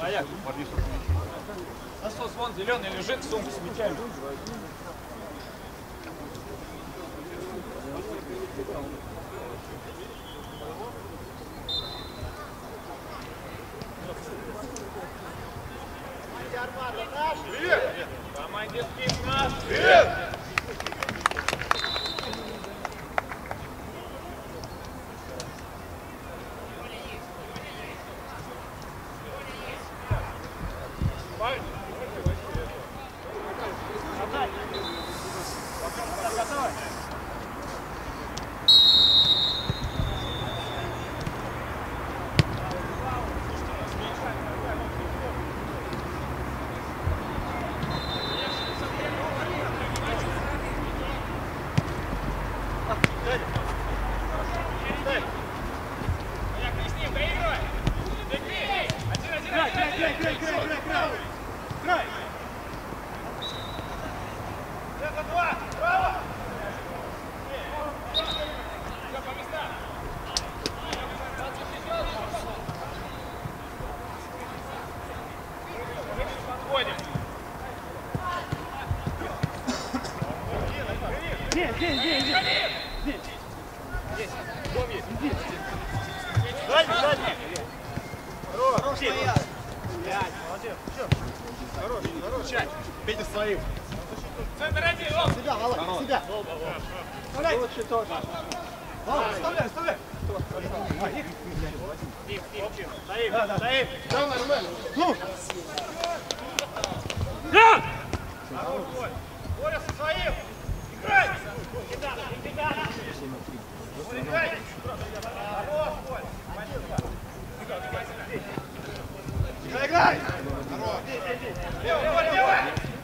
Стояк, подвис. Насос вон зеленый лежит, сумку с мячами. Привет! Команде скид наш! Привет! Петя своим. Центр один, себя, Володь, себя. Лучше тоже. Оставляй, оставляй. Стоим. Давай, Румен. Ну! Боря со своим. Играй! Играй! Играй! Левый!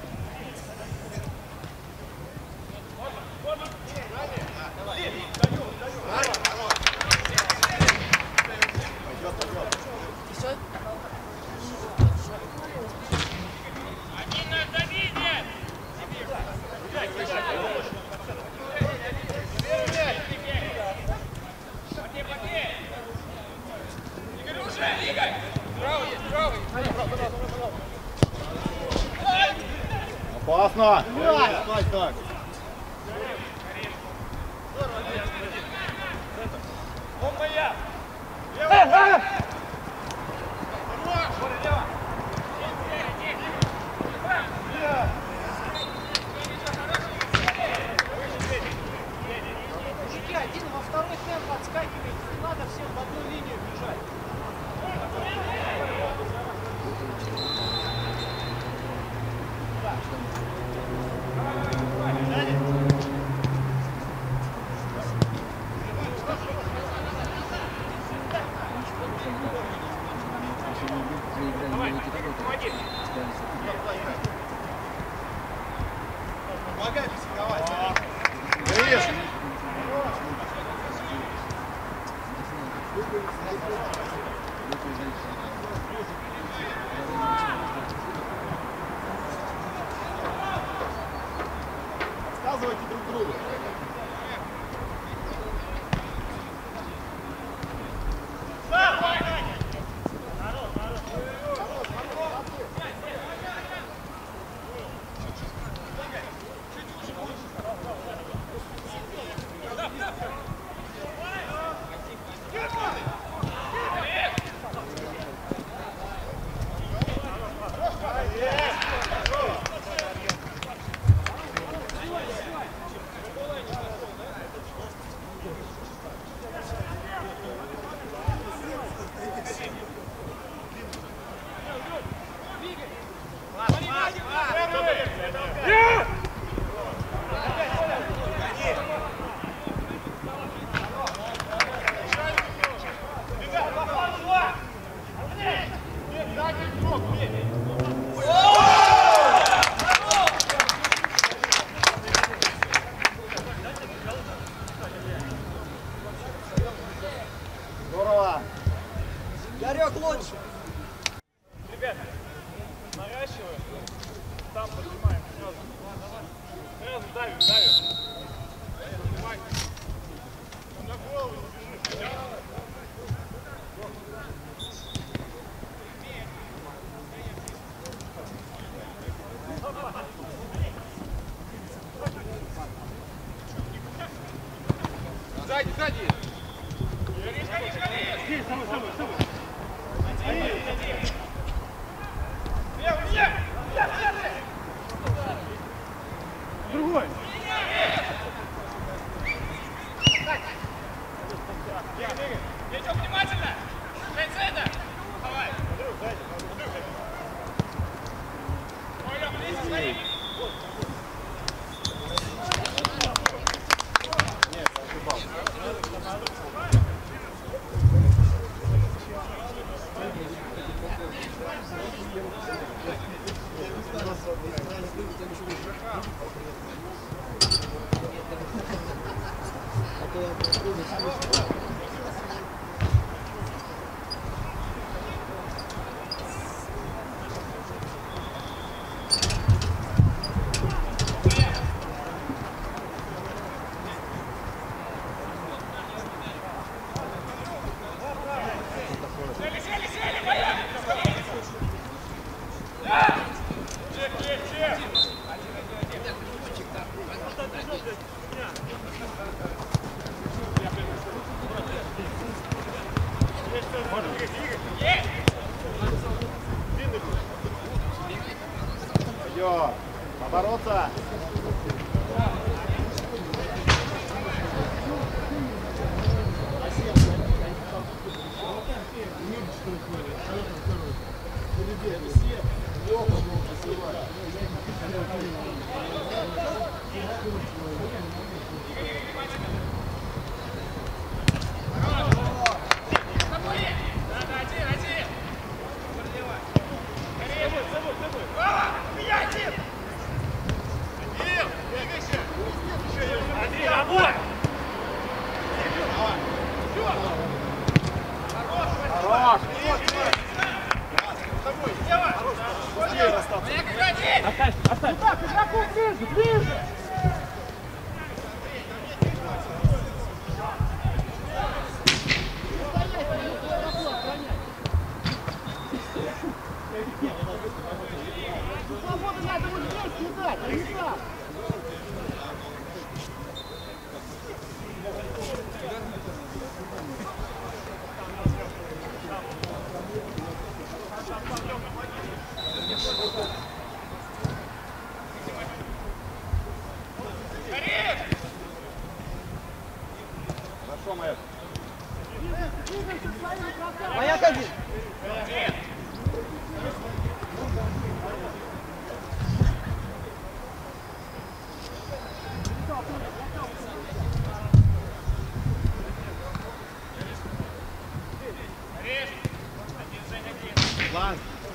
Опасно! Стой, стой! Он моя! Лево! Мужики, один во второй темп отскакивает, не надо всем в одну линию бежать. Помогай психовать. Привет! Сказывайте друг другу. Здорово! Ярек лучше. Ребята, наращиваем, там поднимаем сразу. Сразу давим. На голову не бежи. Пойдет. Побороться. Хорош! Оставь, оставь! Так, игроку ближе, ближе! Свободу надо вот здесь не дать, а не так. Хорошо, Майк. Маяк один. План.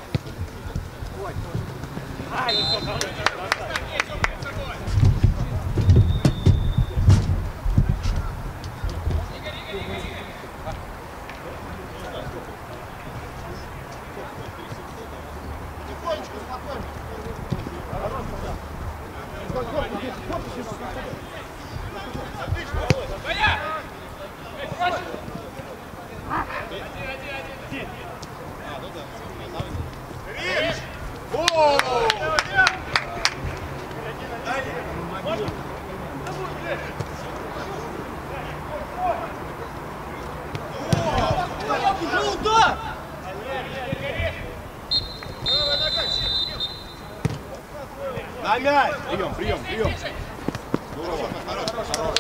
На мяч! Прием, прием, прием! Здорово! Хорош!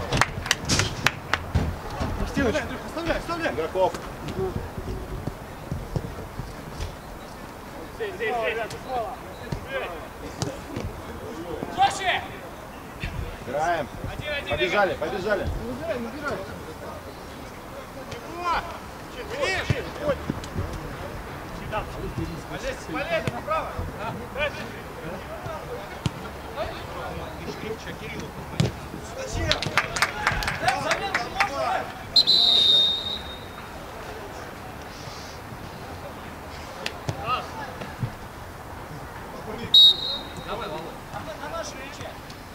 Вставляй! Игроков! Играем! Побежали! Полезно, направо! Давай, Володь. На нашу речь.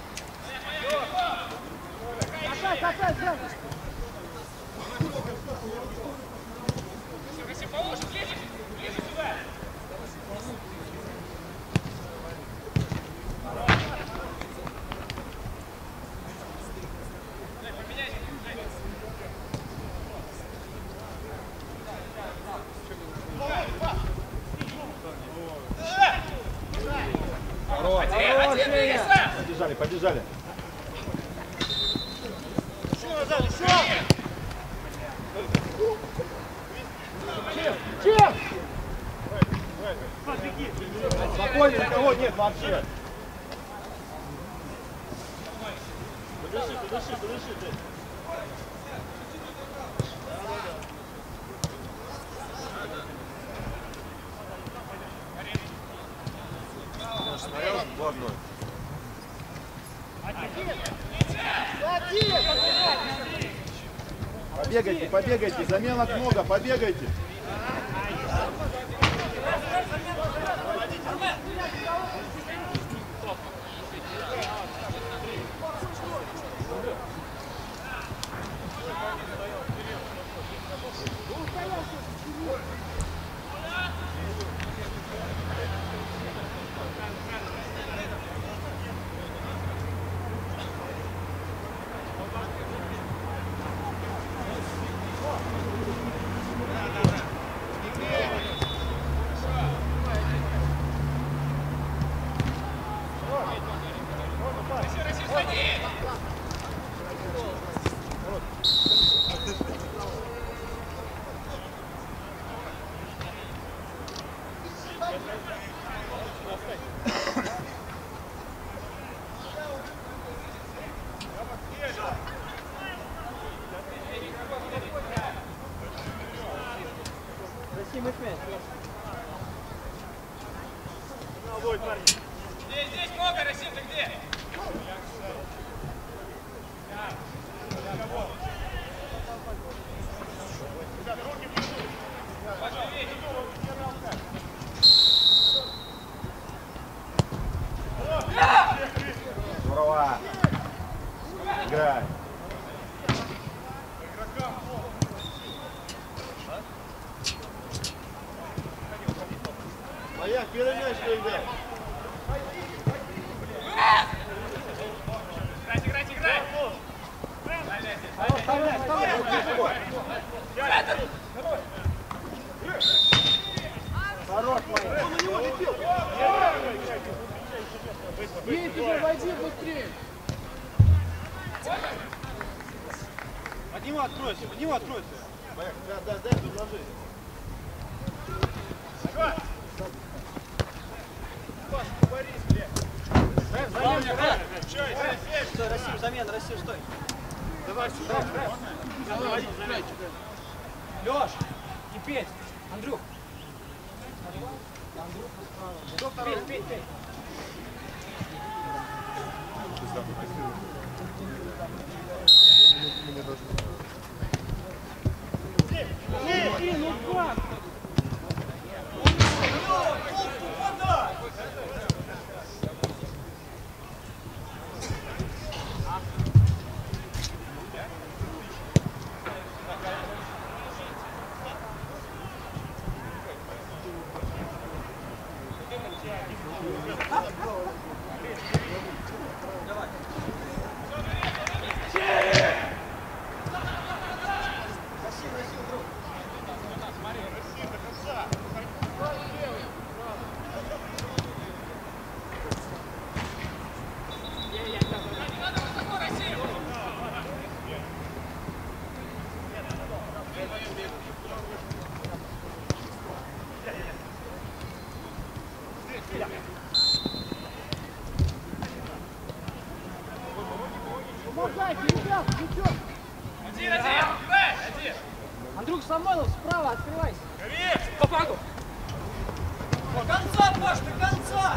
Касай, Если поможешь, ближе сюда. Побежали! Чек! Спокойно, никого нет вообще! Подыши ты! Смотрел? 2-0. Один! Побегайте, побегайте, заменок много, побегайте. Здесь много, Расим, ты где? Здорово. Играй. Моя, перемешь, играй. Играть, играть! Хорош, моя. Он на него летел. Бей, теперь войди быстрее. От него откройся, от него откройся. Дай, предложи. Стой, Расим, замена, Расим, стой. Давай сюда. Лёш, не петь. Андрюх. Петь. Ну как? Помогайте, ребят, ничего. Один, играй! Один! Андрюх Самойлов, справа, открывайся. По флангу! До конца, Паш, до конца!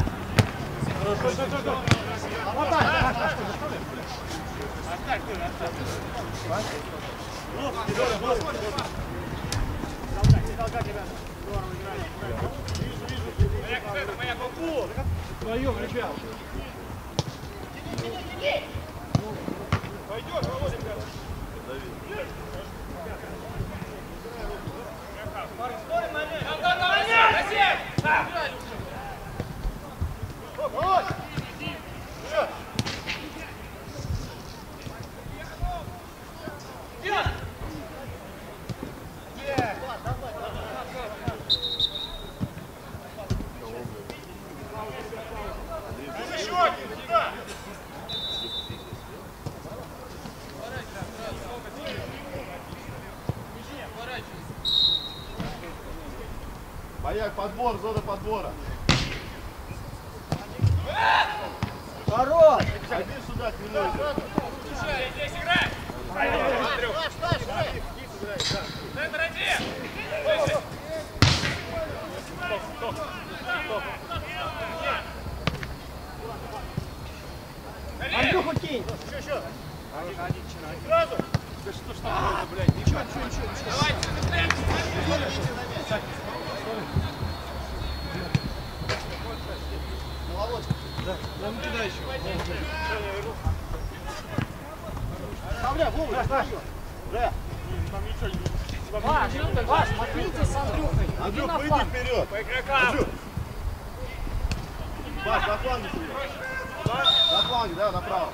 Вдвоем, ребят. Пойдет, Володя, Маяк, подбор, зона подбора. Хорош! Иди сюда, к минуте. здесь играй! Центр один! Андрюха, кинь! Сразу. Да что ж такое-то, блядь? Ничего. Давайте, быстрее! Да, я не кидай еще. Оставляй, Вова, да. Там ничего не... Ваш, мотните с Андрюхой. Андрюх, Иди на выйди фланг. вперед. По игрокам! Андрюх. Ваш, на фланге сидит. На фланге, да, направо.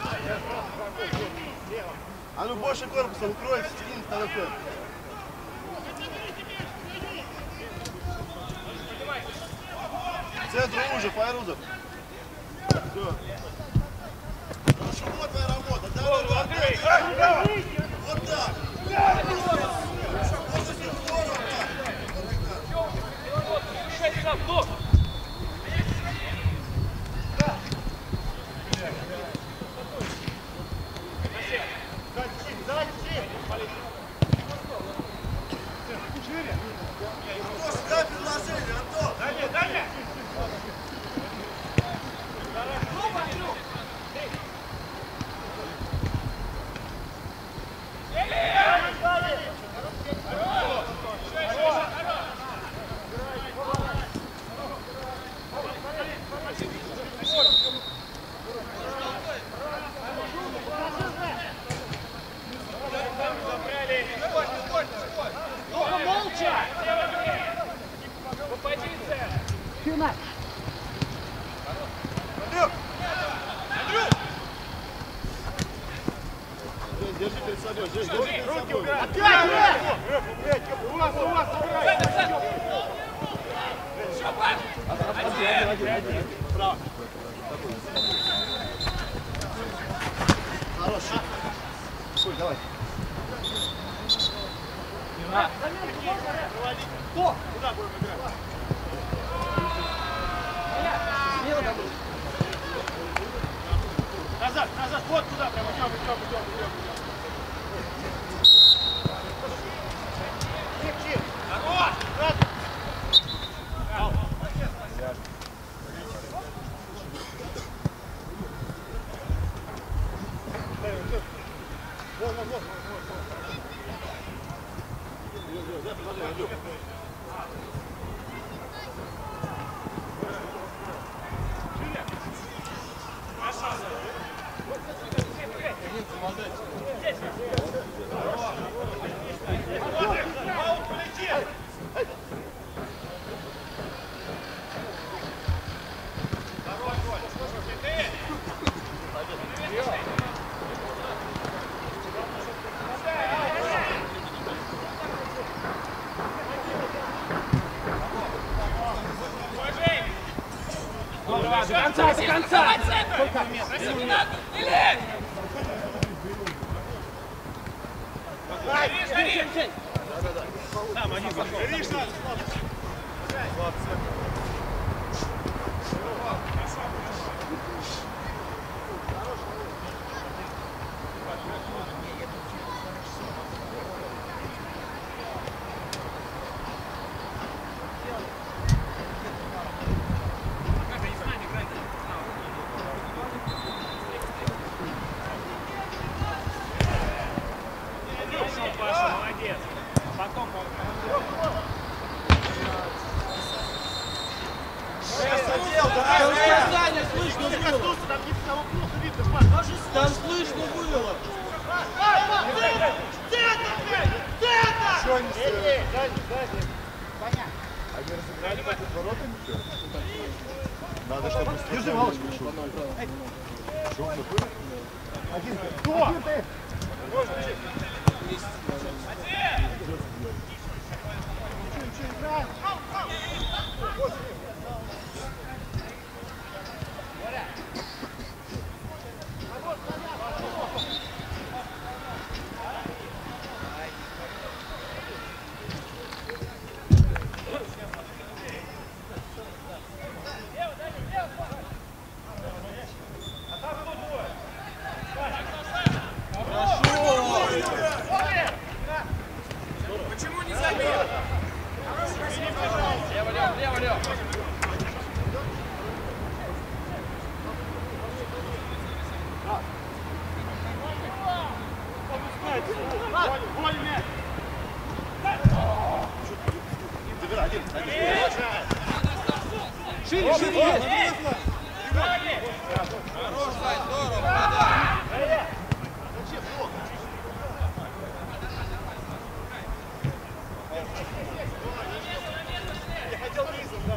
А ну больше корпуса, укрой в середине второй корпус. Центр уже, Файрузов. Все. Хорошо, вот твоя работа. Да, Андрей! вот так. Решай сам, блок! Дай предложение, Антон. Дай мне! Только молча. По позициям! Финал. Жень, держи перед собой, Жень, держи перед Руки собой. убирай! У вас, убирай. Один. Право. Хорош. Ой, давай. Кто? Куда будем играть? Назад, вот туда, прям идем. Чик. Здорово! Вот. До конца. Красиво надо! Не лезь! Жень! Там один пошел. Горишь надо, Паша, молодец! Потом задел, да? Слышно было. Там никого плохо видно, Паш. Там слышно было. Что они сделали? Понятно. Они разыграли под воротами? Надо, чтобы держи Малыш пришел. Шумно было? Один ты. Кто? почему не забил? Лево. Опускайте. Шире, шире, есть! Хорош, Сань, здорово, подай. Я хотел низом, да.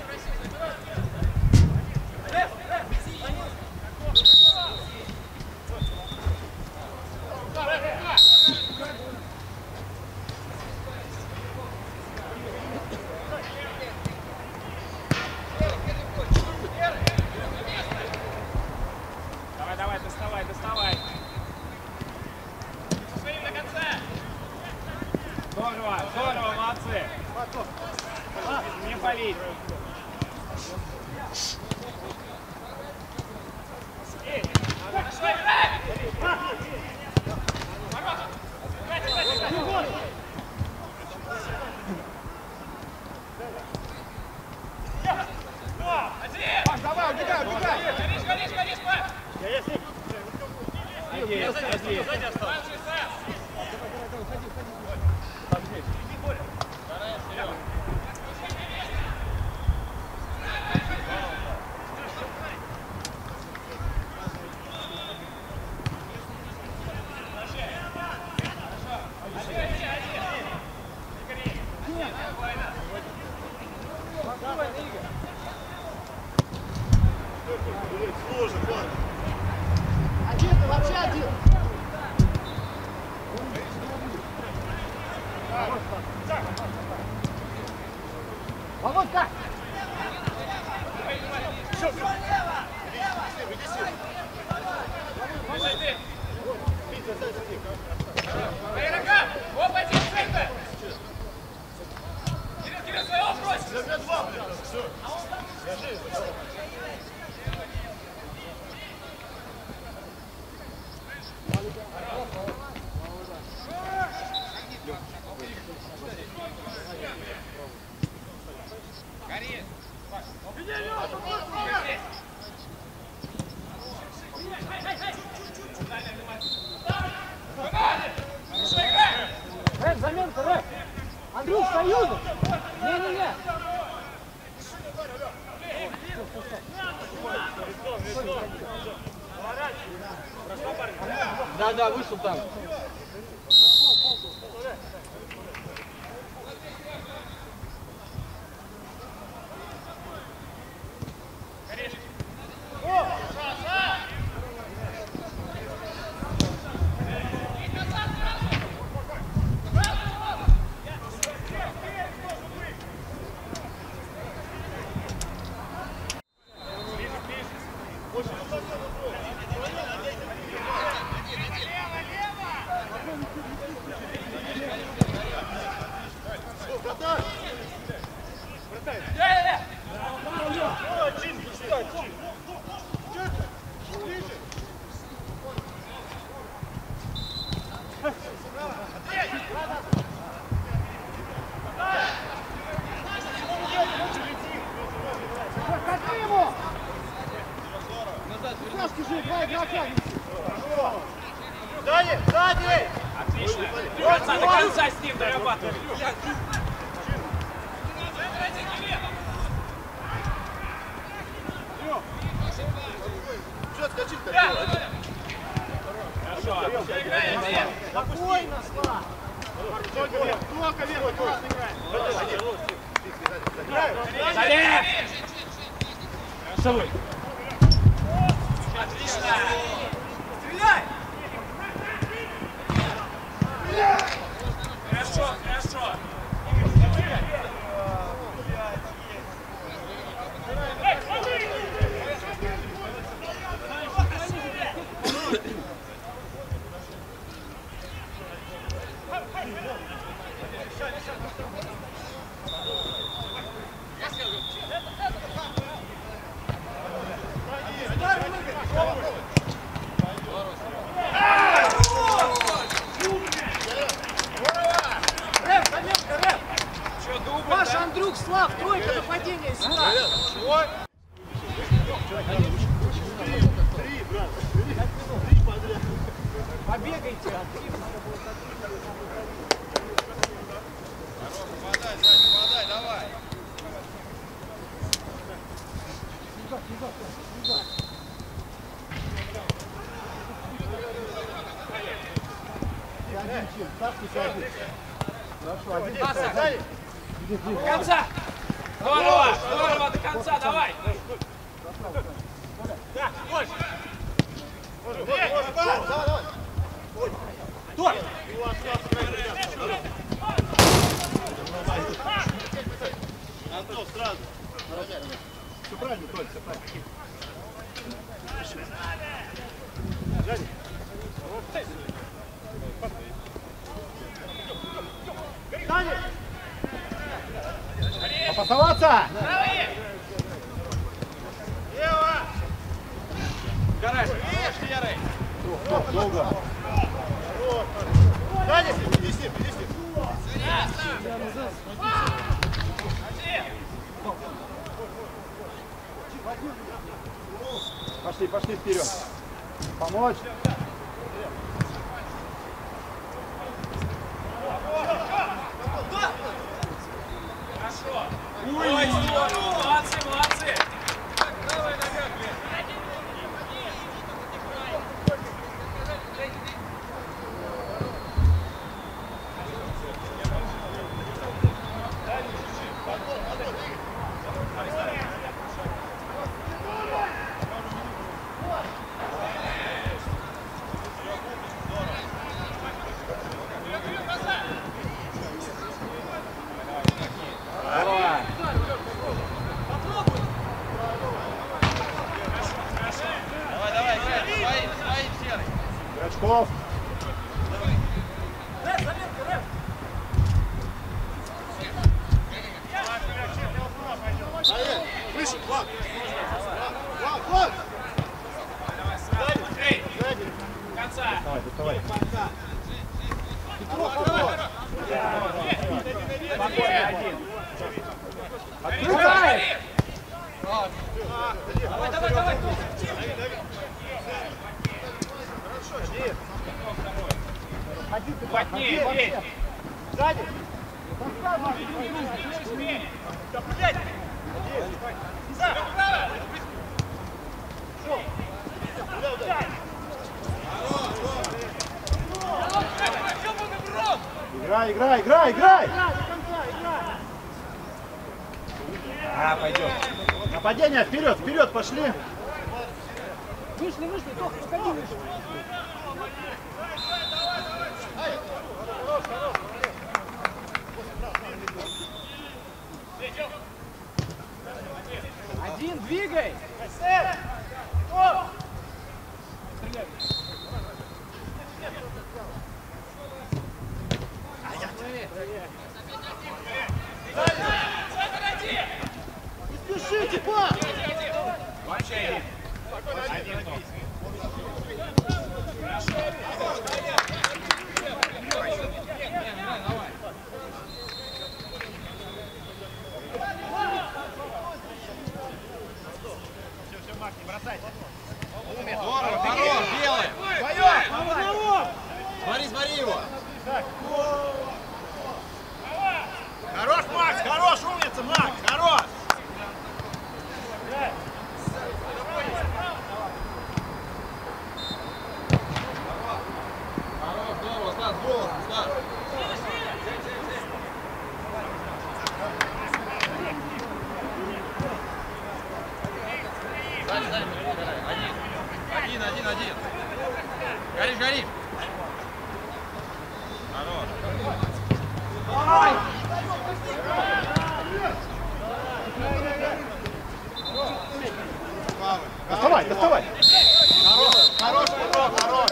Давай, давай, доставай, доставай. Здорово, здорово, молодцы. Не палить. Давай, убегай, убегай! Я есть. Один, один. Сложно, ладно. Один, ты вообще один! Володька! Заменка, Рэп! Андрюх, союзы! Не-не-не! Да, вышел там. Сзади, сзади! Отлично. До конца с ним дорабатывай. Что отскочить-то? Хорошо. Спокойно, Слав! Только вверх, классно играет. Залез! Хорошо. Отлично. Стреляй! Хорошо, хорошо. Паша, Андрюх, Слав, тройка нападения сюда! Побегайте! Подай, Саня, подай, давай. Хорошо, один. Сзади. До конца! Здорово! Здорово! До конца! Давай! Да, больше. Антон, сразу. Все правильно, Толь, все правильно. Сзади. Попасоваться! Гараж, видишь, Ярый? Долго. Сзади! Иди с ним, иди с ним. Пошли, пошли вперед. Помочь. Хорошо! Ой, здорово! Молодцы, молодцы! Давай, нога, блин! Давай, играй, свои, Серый. Грачков. Выше, Влад. Влад, Влад. Давай, сразу! Эй! До конца! Доставай, доставай. Спокойно, один! Открывай! Давай, давай, давай! Плотнее, бей! Сзади. Да, блядь! Играй, играй, играй, играй! А, пойдет. Нападение, вперед, вперед, пошли. Вышли, только входи, вышли. Один, двигай! Не спешите, па! Вообще один! Один топ! Здорово, хорош, белый. Смотри, смотри его. Хорош, Макс, хорош, умница, Макс, хорош. Хорош, здорово, Стас, голос, Стас. Один. Горишь. Хорош. Доставай. Хорош, хорош.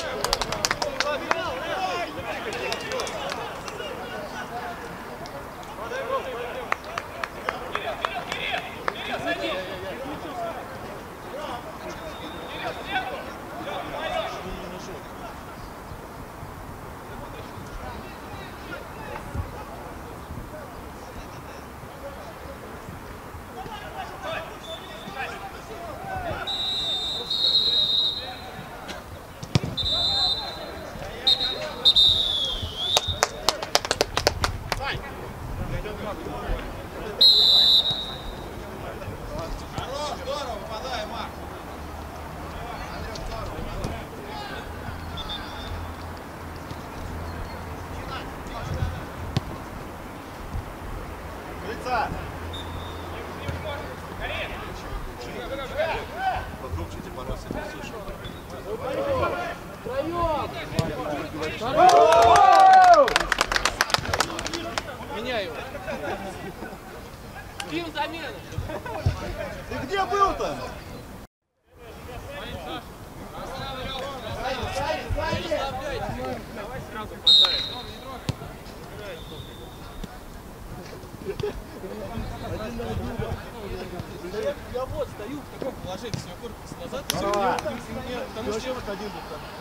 замену. Ты где был-то? Давай сразу поставим. Я вот стою в таком положении, свой корпус назад, Здорово. потому что вот один был там.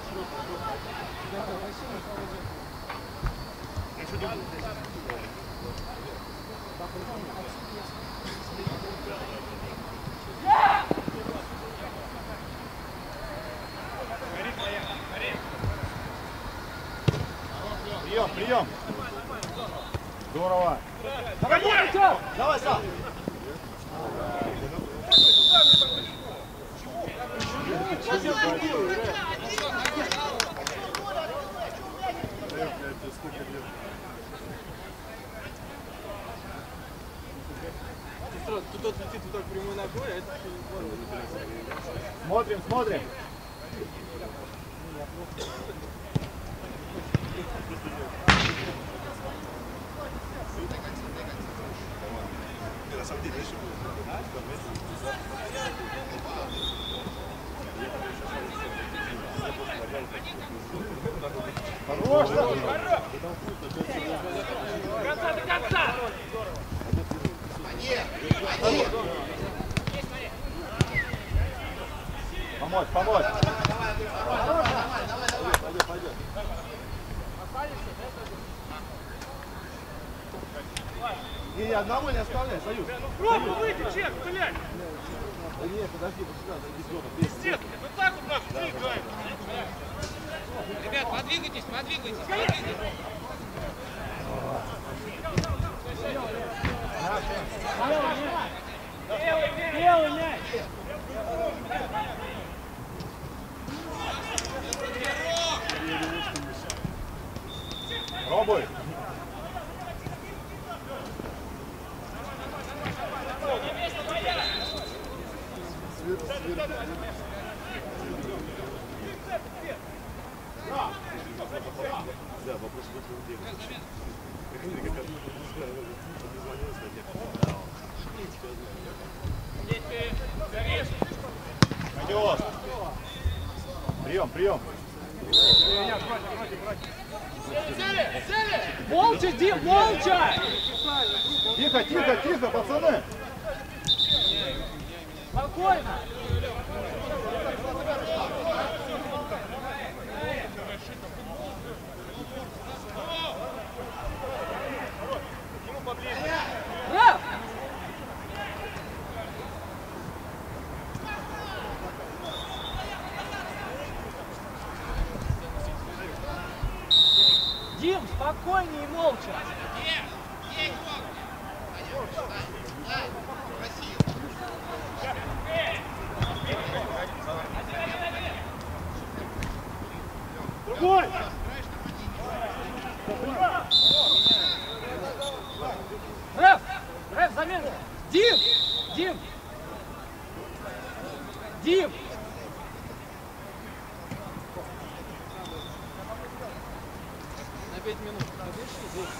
Прием, прием. Здорово. Давай, Митя! Давай сам. тут отлетит вот так прямой ногой, а это Смотрим, смотрим. Хорош! Конца до конца! Помочь, помочь. Не, одного не оставляй, Союз. Пробуй выйти, чек, блядь! Да нет, подожди, сюда, зайди сюда. Пиздец, ну так вот нахуй не играем. Ребят, подвигайтесь, подвигайтесь, подвигайтесь. Белый мяч! Пробуй. Да, вопрос в этом деле. Приходили, как пойдет. Прием, прием. Молча, Дим, молча! Тихо, тихо, тихо, пацаны. Спокойно! Раф! Дим, спокойнее и молча! Другой. Раф! Раф, замена! Дим! Дим! Дим! на 5 минут. Подыши здесь.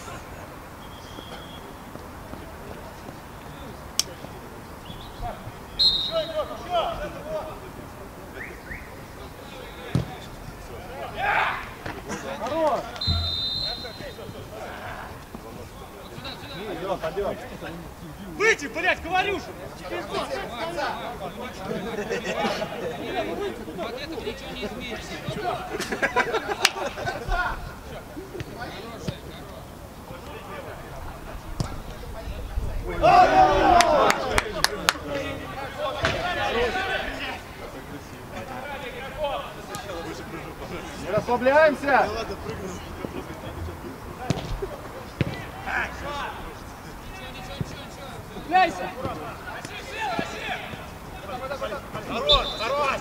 Хорош! Идет, пойдет. Выйти, блядь, Коварюша! От этого ничего не изменится. Не расслабляемся. Цепляйся! Хорош, хорош!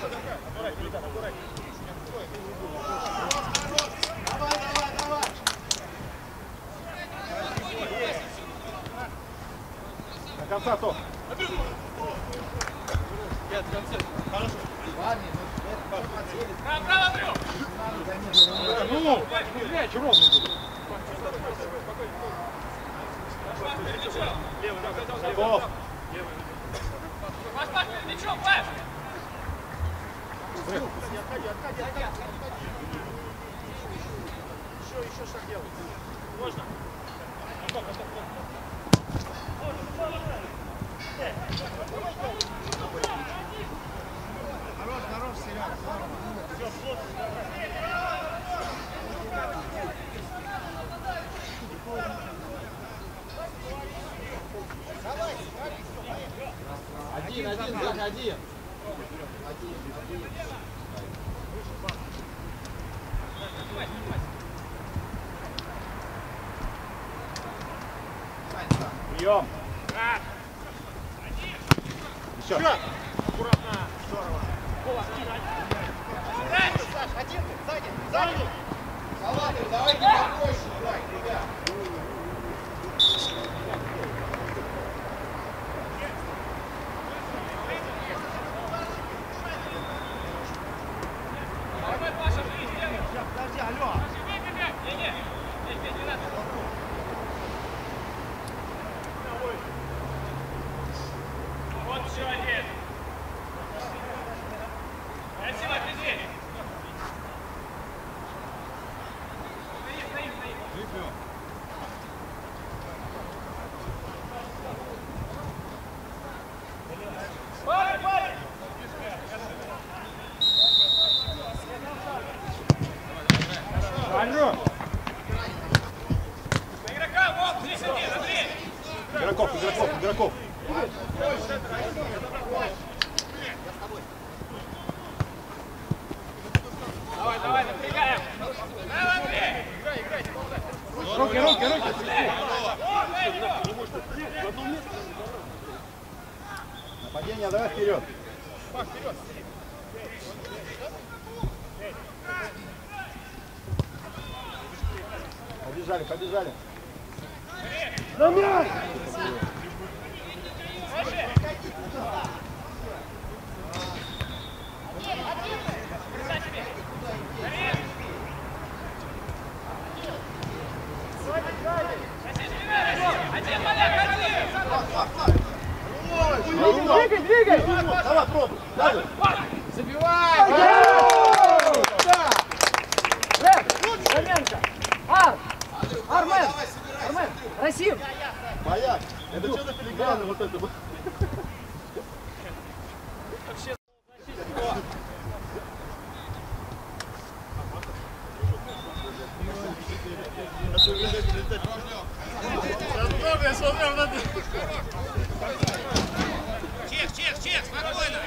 До конца, Том. Я в конце. Право, Андрю! Ну, мяч ровно будет. Готов. Паш, Паш, перед мячом, Паш! Еще шаг делай. Можно? Хорош, Серега. Все, Один, заходи. Прием. Еще. аккуратно. Здорово. Саш, один ты, сзади. Сзади. Салаты, давайте попроще играть, ребят. Давай, Паша, ближе, сделай! Подожди, алло. Не надо. Вот еще один. Красиво, впереди. Стоим. Парень! Алло. На игрока, вот, здесь один, Андрей! Игроков. Давай, напрягаем! Давай, Андрей! Руки. Нападение, давай вперед. Побежали. На мяч! Двигай! Давай, пробуй! Забивай! Заменка! Армен! Расим! Маяк! Это что за филиграны вот это? Чех, спокойно.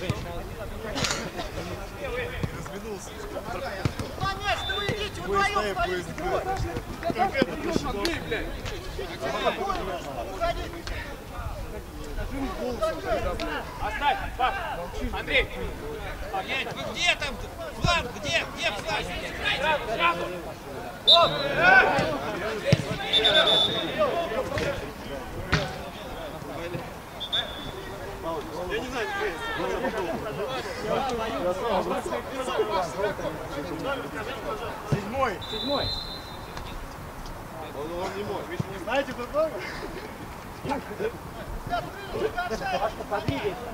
Конечно, вы идите, вдвоем стоите. Оставь, Паш! Андрей! Вы где там? Фланг, где фланг? Сразу! Я не знаю, Седьмой. Он не мой. Вы не знаете друг друга? Подвигай!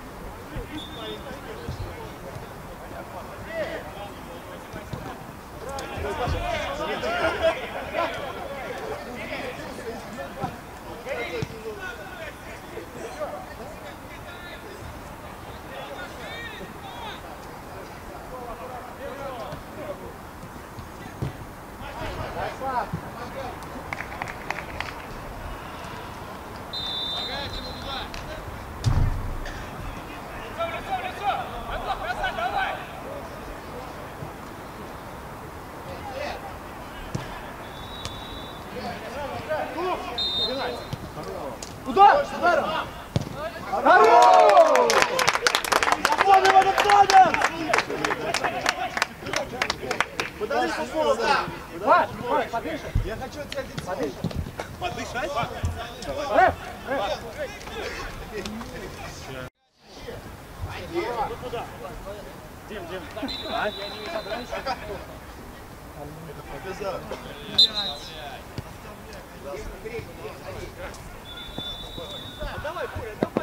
Лицо! Антон, красавчик, давай! Удар! Хорош! Подали футбол, да. Паш, подыши! Я хочу тебя Подыши! подышать. Дим. Показал. Давай, Пуля, давай.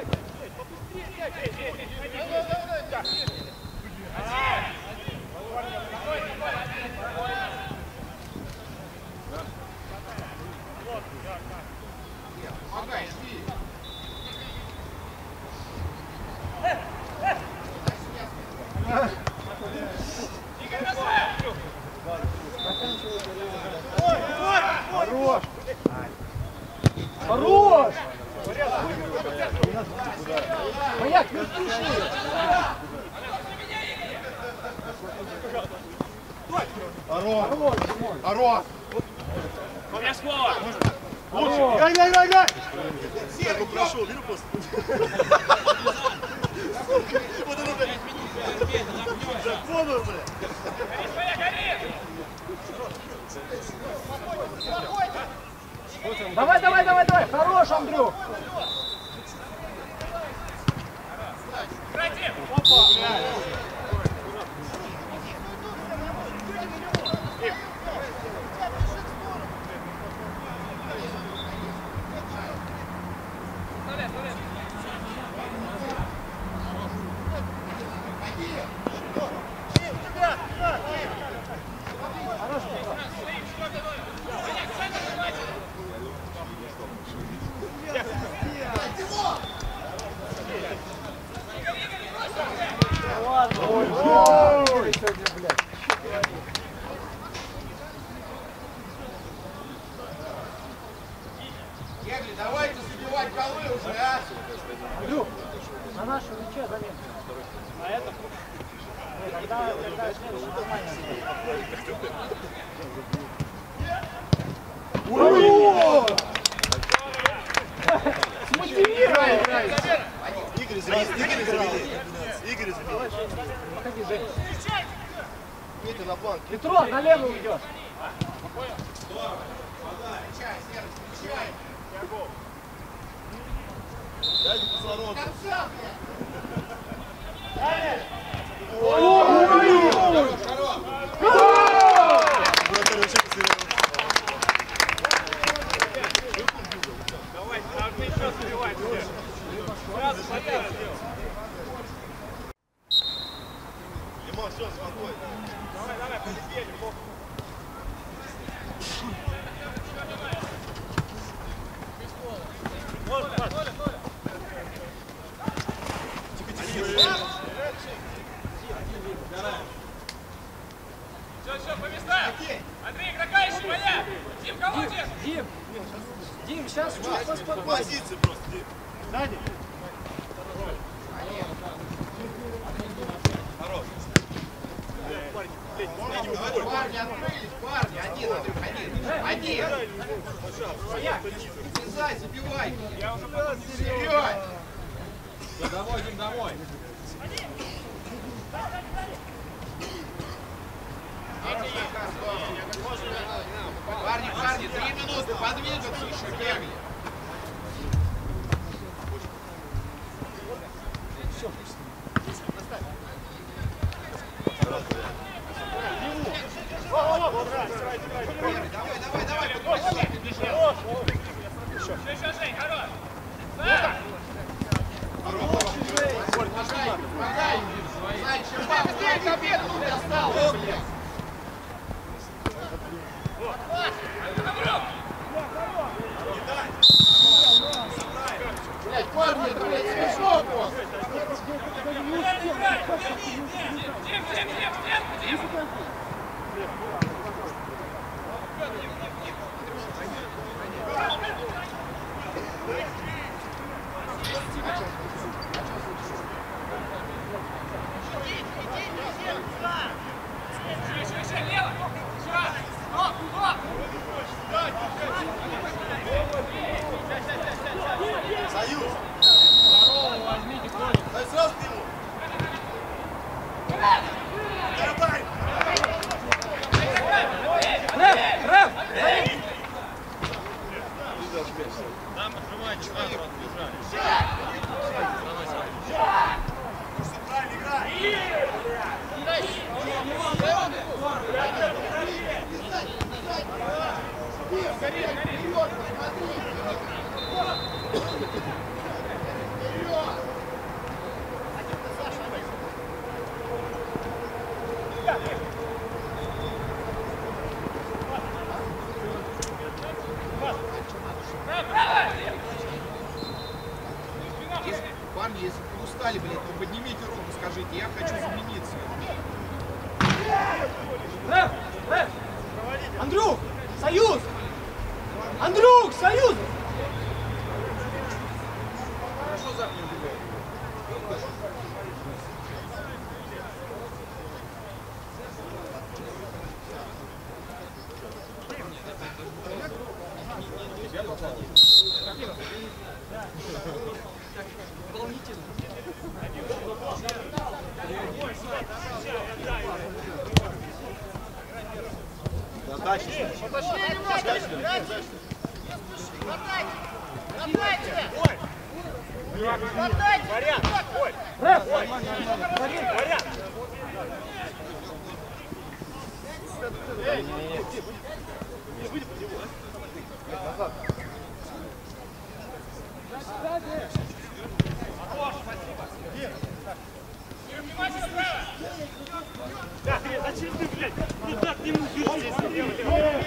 Маяк, юртишнее. Арос! Обовязково! Лучше! Играй! Я его прошел, видел просто? Вот это, блядь! Понял, блядь! Давай! Хорош, Андрюх! Кегли, давайте забивать голы уже, а! Андрюх, на нашем мяче заметно. На этом? Когда следующий нормально. Смотивируй! Игорь завели. Выходи, Жень. Петя на банк. Петро, налево уйдешь. Дай кислород. Вратарь вообще потерял. Давай, нужно еще забивать. Сразу подъезд сделал. Дима, все, спокойно. Давай, полетели, похуй. Все, по местам. Андрей, игрока еще моя. Дим, кого тебе? Дим, сейчас чуть поспокойнее. Позиции просто, Дим. Сзади. Парни открылись, парни! Один, Андрюх, один! Слезай, забивай! Я уже потом не Вперед! Домой, Дим, домой. Парни, 3 минуты, подвигаться еще, Кегли! Давай, подпиши! Еще, Жень, хорош. Зай, Черпак, ты победу не осталось, блядь! Блядь, парни, это, блядь, смешно просто! Дим! Еще, лево! Союз! Возьмите кто. Дай сразу к нему! Давай! Рэп! Там открывайте, сразу разбежали. Правильно, играй! Парни, если вы устали, блядь, то поднимите руку, скажите, я хочу замениться. Рэп! Андрюх! Союз! Андрюх! Союз! Хорошо, Запад убегает. Удачно. Поточнее немножко. Вариант. Ой. Вариант. Зачем ты, блядь? Ну так не можешь.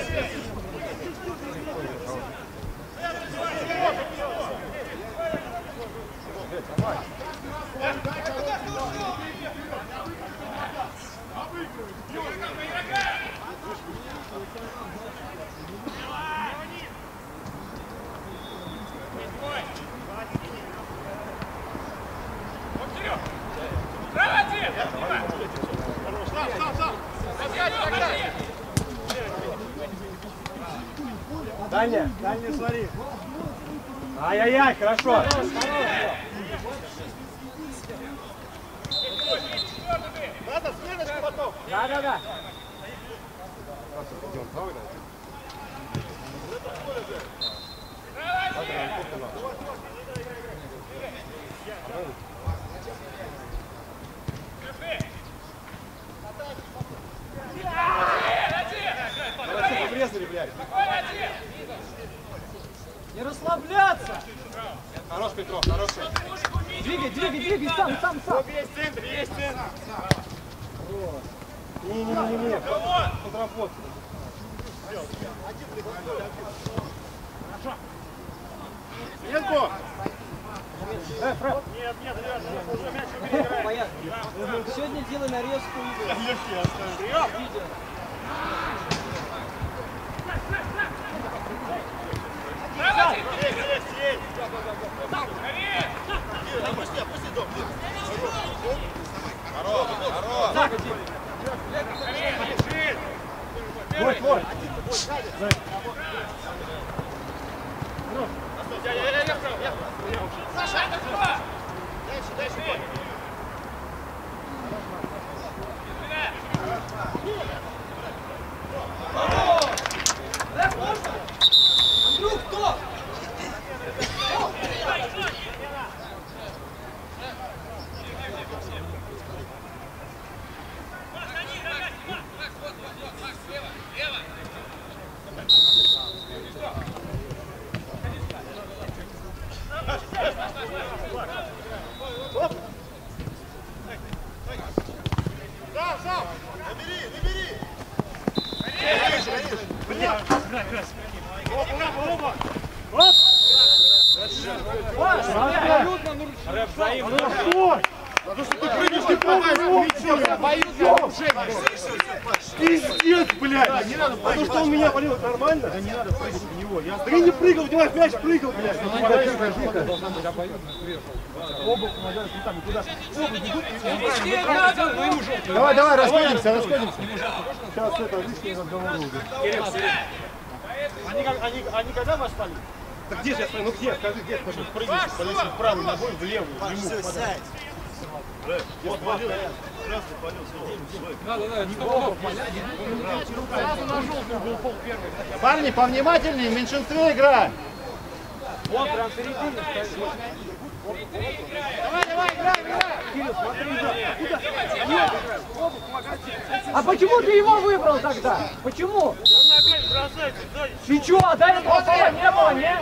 Дальня, смотри. Ай-яй-яй, хорошо. Надо, сменочку потом. Да. Обрезали, блядь. Не расслабляться. Хорош, Петров, хороший. Двигай, сам. Есть центр, есть центр. Не. Тут работа. Сменку. Нет, уже мяч убери. Понятно. Сегодня делай нарезку игры. Легкий оставил. Видео. Есть. Опусти дом. Хорош. Вот. Саша, это кто? Дальше. Андрюх, кто? Набери. Пиздец, блядь! Потому что он меня полил нормально? Да не надо прыгать в него. Я не прыгал, в него мяч прыгал, блядь. Оба помогают, не там, никуда. Давай, расходимся. Сейчас это лишний разговор будет. Они когда вас спали? Так где же я спали? Ну где? Скажи, где? Потому что прыгаешь, полезешь в правую ногой, в левую, ему попадает. Вот, красный полет, Сразу на желтую был пол первый. Парни, повнимательнее, в меньшинстве игра. Вот прям в середине. Давай, играй. Кирилл, смотри, а почему ты его выбрал тогда? Почему? Он опять бросается сзади. Ты чё, до этого поля не было, не?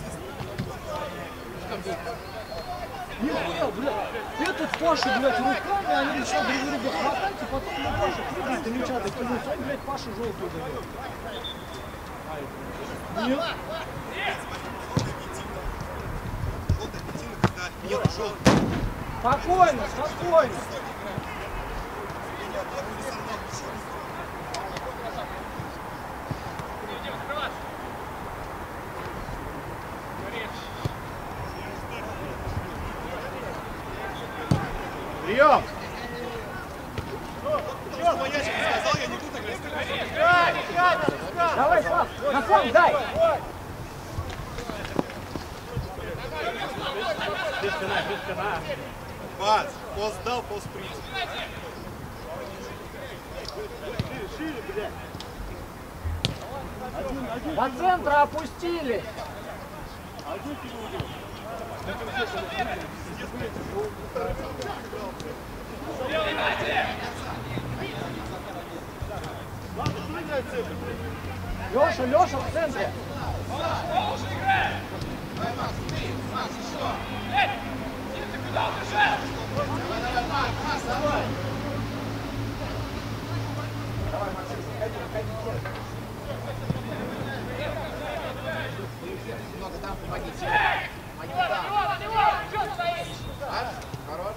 Не понял, блядь. Этот Паша, блядь, руками, они начали друг друга хватать, и потом на Паша прыгает, и мяча докинуть. Он, блядь, Паша желтую дает. Нет. Спокойно. Прием! Давай, Слав, на фланг дай. Пас! Пос дал, пос принц. Шире, блядь. По центру опустили. Леша, Леша в центре. Немного там помогите. Хорош.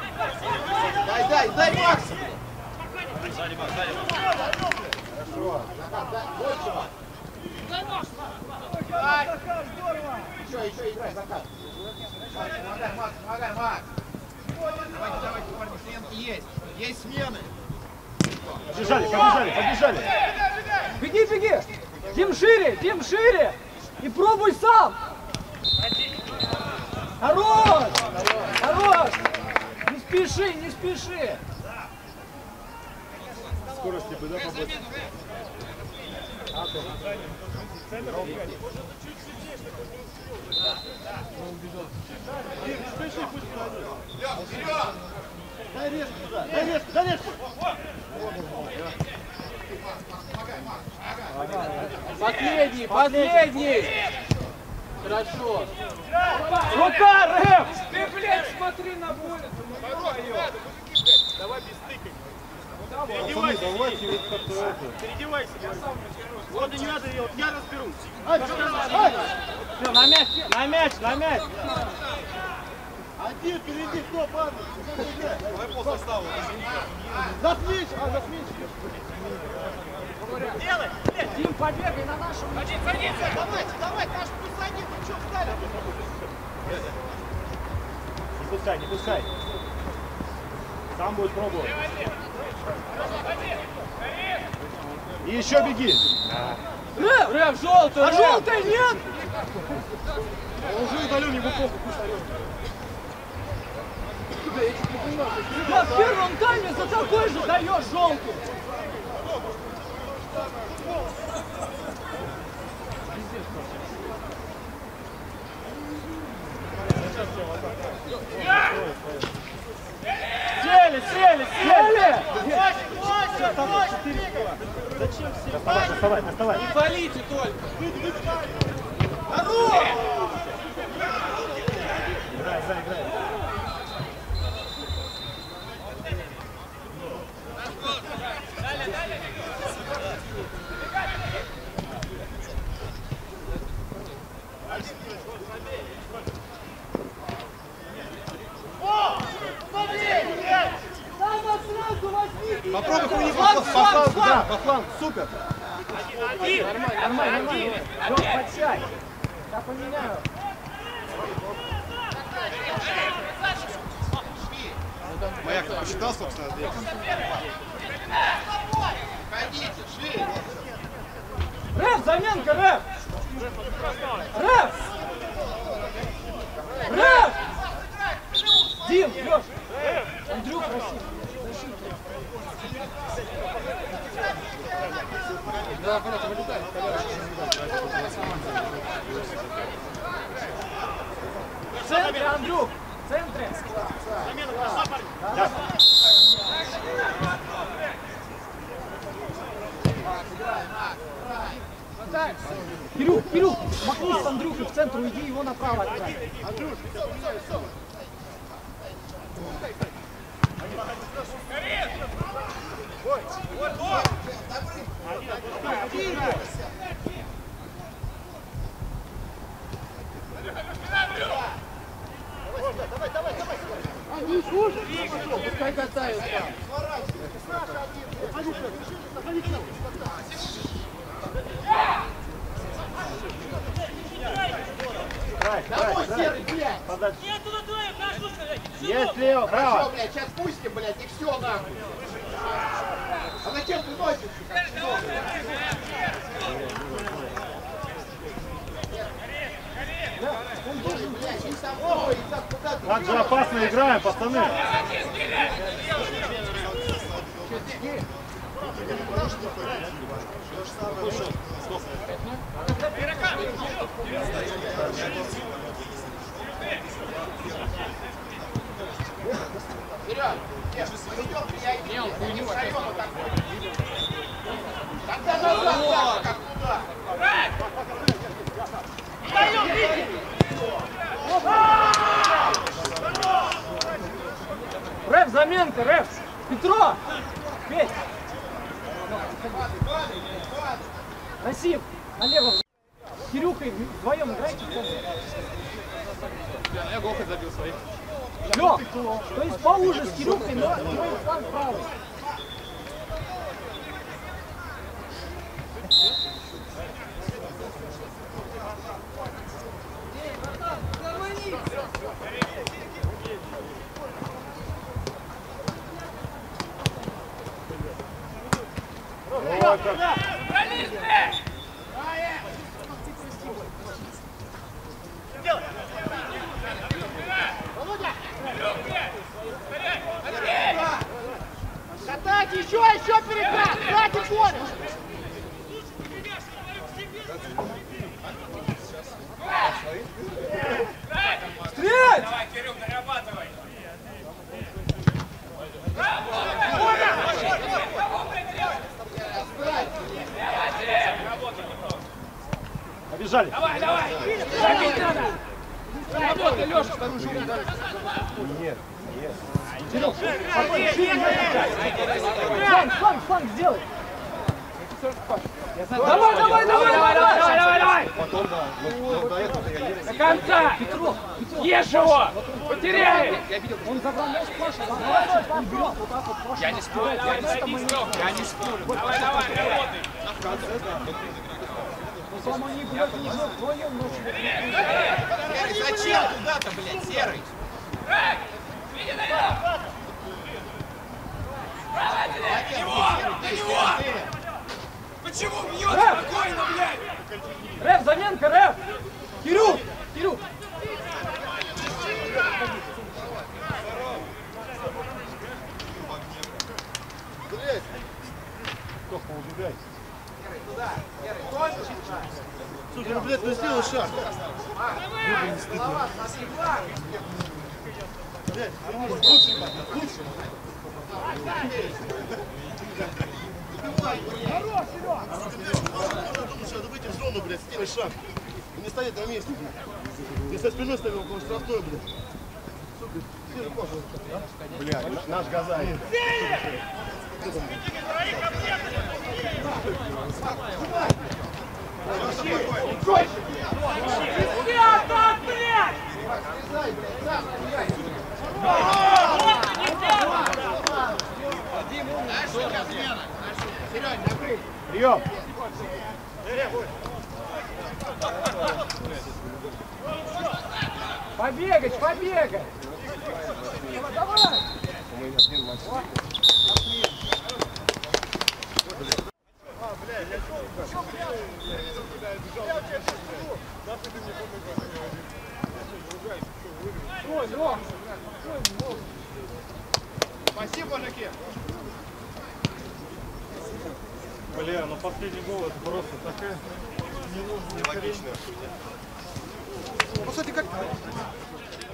Дай, Макс! Сзади, Макс, сзади. Хорошо. Больше. Еще играй, закат. Помогай, Макс. Давайте, парни, сменки есть. Есть смены. Побежали. Беги. Дим шире. И пробуй сам. Хорош. Не спеши. Скорости бы, да, побольше. Дай резко туда. Последний! Хорошо. Рука, Рэп! Ты, блядь, смотри на улицу. Давай без тыкания. Пацаны, давайте вот как-то это. Переодевайся. Вот и не надо, я разберусь. Все, на мяч. Один впереди, кто падает? Давай по составу. Засмись! Делай! Дим, побегай на нашем. Садиться! Давай, наш пусть садится, что встали? Не пускай. Сам будет пробовать. И еще беги. Рэп, желтый! А желтый нет! Он уже удалил, ему похуй, пусть орёт. Да, в первом тайме за такой же даешь желтый. Сели! Зачем все? Доставай. Не полите только. Играй. Попробуй хуйни по флангу, супер. Нормально. Лёг, подсядь. Я поменяю. Маяк посчитал, собственно, ответ. Ходите, шире. Рэп, заменка, Рэп! Дим, Лёш! Андрюх, проси. Да, понятно, вылетай. В центре, Андрюх! В центре! Да. Кирюх, махнись с Андрюхой в центр, уйди, его направо отправь. Пускай катаются. Домой, серый, блядь! Есть лево, Хорошо, право. блядь, сейчас пустим, блядь, и все, нахуй. А зачем ты носишься, как что? Он должен, блядь, и со мной, и так куда ты. Так же опасно играем, пацаны. Вперед! Нет, идем, я не встаем вот такой. Тогда назад, как туда. Рэп, заменка, рэп! Петро! Петь! Расим, налево! С Кирюхой вдвоем играйте. Я Гоха забил своих. Лёх, то есть поуже с Кирюхой, но твой фланг правый. Катайте, еще перекат! Хватит больше! Стрелять! Давай, Кирюх, дорабатывай. Побежали. Давай, давай. Забить надо. Работай, Леша, вторую живу. Нет, нет. Фланг сделай. Давай. Потом, да. Но до этого я еле... До конца. Петров, Ешь его. Потеряли. он забрал мяч, Паша. Он берет вот так вот, Паша. Я не спорю. Я не спорю. Давай, работай. Ну, сам они, блядь, не знают, вдвоем ночью. Серый, зачем туда-то, блядь, Серый? Почему бьет спокойно, блядь? Рэп, заменка, рэп! Кирюх! Только убегай. Слушай, ну, блядь, ну сделай шаг. Блядь, лучше. Надо выйти в зону, блядь, сделай шаг. И не стоять на месте, блядь. Я со спиной ставил около штрафной, блядь. Сука, съешь, пожалуйста. Блядь, наш Газаев. Прием! Побегать! Давай! Мы один матч. Ой, Лёх! Спасибо, мужики. Бля, ну последний гол это просто такая нелогичная хуйня. Ну, кстати, как...